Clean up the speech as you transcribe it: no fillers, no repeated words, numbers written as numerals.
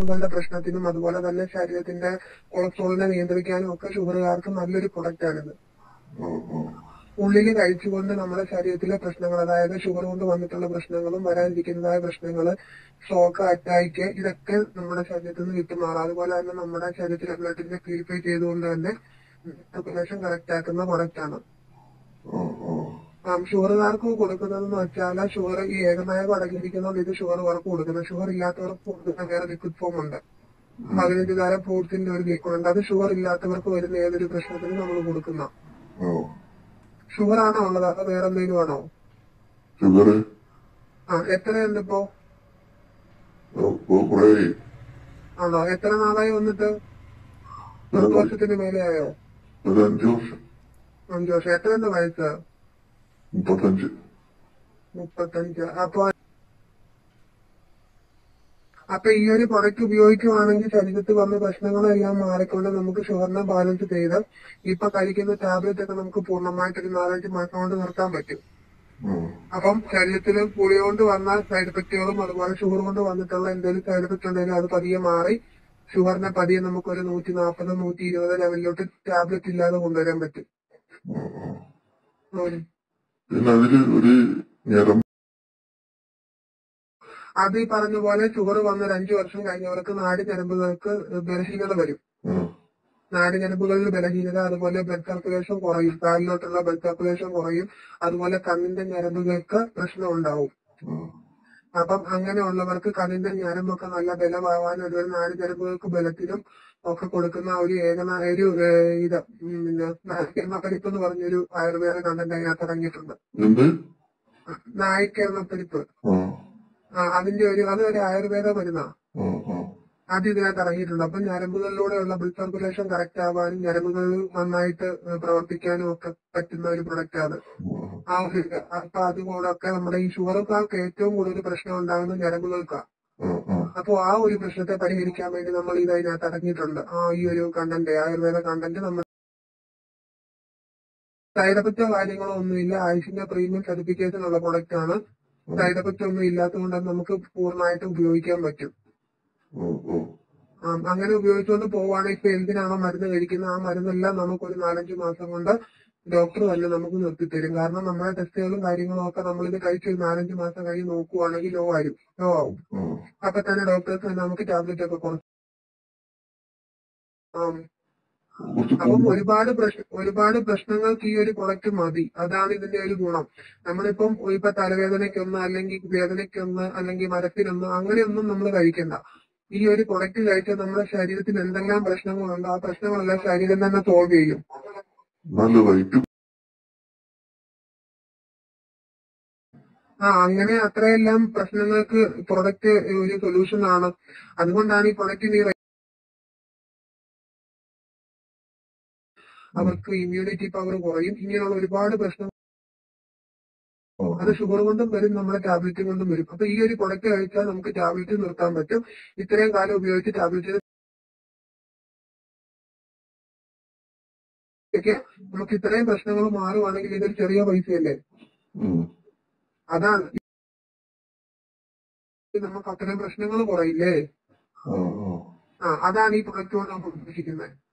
ഞരമ്പുകളുടെ പ്രശ്നത്തിനും അതുപോലെ തന്നെ ശരീരത്തിന്റെ കൊളസ്ട്രോളിനെ നിയന്ത്രിക്കാനും ഒക്കെ ഷുഗറുകാർക്ക് നല്ലൊരു പ്രൊഡക്റ്റാണിത്. ഉള്ളിൽ കഴിച്ചുകൊണ്ട് നമ്മുടെ ശരീരത്തിലെ പ്രശ്നങ്ങൾ, അതായത് ഷുഗർ കൊണ്ട് വന്നിട്ടുള്ള പ്രശ്നങ്ങളും വരാനിരിക്കുന്നതായ പ്രശ്നങ്ങൾ, സ്ട്രോക്ക്, അറ്റാക്ക്, ഇതൊക്കെ നമ്മുടെ ശരീരത്തിൽ നിന്ന് വിട്ടുമാറും. അതുപോലെ തന്നെ നമ്മുടെ ശരീരത്തിലെ ബ്ലഡിനെ പ്യൂരിഫൈ ചെയ്തുകൊണ്ട് തന്നെ സർക്കുലേഷൻ കറക്റ്റ് ആക്കുന്ന പ്രൊഡക്റ്റാണ്. ഷുഗറുകാർക്ക് കൊടുക്കുന്നതെന്ന് വെച്ചാൽ ഷുഗർ ഈ ഏകനായകം അടങ്ങിയിരിക്കുന്നതുകൊണ്ട് ഇത് ഷുഗർ വർക്ക് കൊടുക്കുന്നത്. ഷുഗർ ഇല്ലാത്തവർക്ക് കൊടുക്കുന്ന വേറെ ലിക്വിഡ് ഫോം ഉണ്ട്. 15 തരം ഫ്രൂട്ട്സിന്റെ ഒരു ലിക്വിഡ് ഉണ്ട്. അത് ഷുഗർ ഇല്ലാത്തവർക്ക് വരുന്ന ഏതൊരു പ്രശ്നത്തിനും നമ്മൾ കൊടുക്കുന്ന. ഷുഗർ ആണോ ഉള്ളത്, അതോ വേറെ എന്തെങ്കിലും ആണോ? എത്രയുണ്ട് ഇപ്പോ? ആണോ? എത്ര നാളായി വന്നിട്ട്? 10 വർഷത്തിന് മേലെയായോ? 5 വർഷം. എത്രയുണ്ട് വയസ്സ്? 35. അപ്പൊ ഈ ഒരു പ്രൊഡക്റ്റ് ഉപയോഗിക്കുവാണെങ്കിൽ ശരീരത്തിൽ വന്ന പ്രശ്നങ്ങളെല്ലാം മാറിക്കൊണ്ട് നമുക്ക് ഷുഗറിനെ ബാലൻസ് ചെയ്ത് ഇപ്പൊ കഴിക്കുന്ന ടാബ്ലറ്റ് ഒക്കെ നമുക്ക് പൂർണ്ണമായിട്ട് ഒരു 4-5 മാസം കൊണ്ട് നിർത്താൻ പറ്റും. അപ്പം ശരീരത്തിൽ ഗുളിക കൊണ്ട് വന്ന സൈഡ് എഫക്റ്റുകളും അതുപോലെ ഷുഗർ കൊണ്ട് വന്നിട്ടുള്ള എന്തെങ്കിലും സൈഡ് എഫക്റ്റ് ഉണ്ടെങ്കിൽ അത് പതിയെ മാറി ഷുഗറിനെ പതിയെ നമുക്കൊരു 140, 120 ലെവലിലോട്ട് ടാബ്ലറ്റ് ഇല്ലാതെ കൊണ്ടുവരാൻ പറ്റും. അത് ഈ പറഞ്ഞ പോലെ ഷുഗർ വന്ന 5 വർഷം കഴിഞ്ഞവർക്ക് നാടിഞരമ്പുകൾക്ക് ബലഹീനത വരും. നാടിഞരമ്പുകളിൽ ബലഹീനത, അതുപോലെ ബ്ലഡ് സർക്കുലേഷൻ കുറയും, കാലിലോട്ടുള്ള ബ്ലഡ് സർക്കുലേഷൻ കുറയും, അതുപോലെ കണ്ണിന്റെ ഞരമ്പുകൾക്ക് പ്രശ്നം ഉണ്ടാവും. അപ്പം അങ്ങനെയുള്ളവർക്ക് കണ്ണിന്റെ ഞരമ്പൊക്കെ നല്ല ബലമാവാൻ, അതുപോലെ നാടിഞരമ്പുകൾക്ക് ബലത്തിനും ഒക്കെ കൊടുക്കുന്ന ഒരു നായ്ക്കെണ്ണപ്പരിപ്പ് എന്ന് പറഞ്ഞൊരു ആയുർവേദ കണ്ടന്റ് അതിനകത്ത് ഇറങ്ങിയിട്ടുണ്ട്. നായ്ക്കെണ്ണപ്പരിപ്പ്, അതൊരു ആയുർവേദ മരുന്നാ. അത് ഇതിനകത്ത് ഇറങ്ങിയിട്ടുണ്ട്. അപ്പൊ ഞരമ്പുകളിലൂടെയുള്ള ബ്ലഡ് സർക്കുലേഷൻ കറക്റ്റ് ആവാനും ഞരമ്പുകൾ നന്നായിട്ട് പ്രവർത്തിക്കാനും ഒക്കെ പറ്റുന്ന ഒരു പ്രൊഡക്റ്റ് ആണ്. അപ്പൊ അതുകൂടൊക്കെ നമ്മുടെ ഈ ഷുഗറുകാർക്ക് ഏറ്റവും കൂടുതൽ പ്രശ്നം ഉണ്ടാകുന്നത് ഞരമ്പുകൾക്കാണ്. അപ്പൊ ആ ഒരു പ്രശ്നത്തെ പരിഹരിക്കാൻ വേണ്ടി നമ്മൾ ഇത് അതിനകത്ത് ഇറങ്ങിയിട്ടുണ്ട്. ഈ ഒരു കണ്ടന്റ്, ആയുർവേദ കണ്ടന്റ് നമ്മൾ സൈഡ് എഫക്റ്റോ കാര്യങ്ങളോ ഒന്നുമില്ല. ആയുഷിന്റെ പ്രീമിയം സർട്ടിഫിക്കേഷൻ ഉള്ള പ്രൊഡക്റ്റ് ആണ്. സൈഡ് എഫക്റ്റ് ഒന്നും ഇല്ലാത്തതുകൊണ്ട് അത് നമുക്ക് പൂർണ്ണമായിട്ട് ഉപയോഗിക്കാൻ പറ്റും. അങ്ങനെ ഉപയോഗിച്ചുകൊണ്ട് പോവുകയാണെങ്കിൽ ഇപ്പൊ എന്തിനാണോ മരുന്ന് കഴിക്കുന്നത് ആ മരുന്നെല്ലാം നമുക്കൊരു 4-5 മാസം കൊണ്ട് ഡോക്ടർ തന്നെ നമുക്ക് നിർത്തിത്തരും. കാരണം നമ്മുടെ ടെസ്റ്റുകളും കാര്യങ്ങളും ഒക്കെ നമ്മളിത് കഴിച്ച് 4-5 മാസം കഴിഞ്ഞ് നോക്കുവാണെങ്കിൽ ലോ ആവും. അപ്പൊ തന്നെ ഡോക്ടേഴ്സ് തന്നെ നമുക്ക് ടാബ്ലറ്റ് ഒക്കെ കുറച്ച്. അപ്പം ഒരുപാട് പ്രശ്നങ്ങൾക്ക് ഈ ഒരു പ്രൊഡക്റ്റ് മതി. അതാണ് ഇതിന്റെ ഒരു ഗുണം. നമ്മളിപ്പം ഇപ്പൊ തലവേദനയ്ക്കൊന്ന്, അല്ലെങ്കിൽ വേദനയ്ക്കൊന്ന്, അല്ലെങ്കിൽ മരത്തിനൊന്ന്, അങ്ങനെയൊന്നും നമ്മൾ കഴിക്കണ്ട. ഈ ഒരു പ്രൊഡക്റ്റ് കഴിച്ചാൽ നമ്മുടെ ശരീരത്തിൽ എന്തെല്ലാം പ്രശ്നങ്ങളുണ്ടോ ആ പ്രശ്നങ്ങളെല്ലാം ശരീരം തന്നെ സോൾവ് ചെയ്യും. അങ്ങനെ അത്രയെല്ലാം പ്രശ്നങ്ങൾക്ക് പ്രൊഡക്റ്റ് ഒരു സൊല്യൂഷൻ ആണ്. അതുകൊണ്ടാണ് ഈ പ്രൊഡക്റ്റിന് അവർക്ക് ഇമ്മ്യൂണിറ്റി പവർ കുറയും. ഇങ്ങനെയുള്ള ഒരുപാട് പ്രശ്നം അത് ഷുഗർ കൊണ്ടും വരും, നമ്മുടെ ടാബ്ലറ്റ് കൊണ്ടും വരും. അപ്പൊ ഈ ഒരു പ്രൊഡക്റ്റ് കഴിച്ചാൽ നമുക്ക് ടാബ്ലറ്റ് നിർത്താൻ പറ്റും. ഇത്രയും കാലം ഉപയോഗിച്ച് ടാബ്ലറ്റ് നമുക്ക് ഇത്രയും പ്രശ്നങ്ങൾ മാറുവാണെങ്കിൽ ഇതൊരു ചെറിയ പൈസയല്ലേ. അതാണ് നമുക്ക് അത്രയും പ്രശ്നങ്ങൾ കുറയില്ലേ. അതാണ് ഈ പ്രൊഡക്റ്റ് കൊണ്ട് നമുക്ക് ഉദ്ദേശിക്കുന്നത്.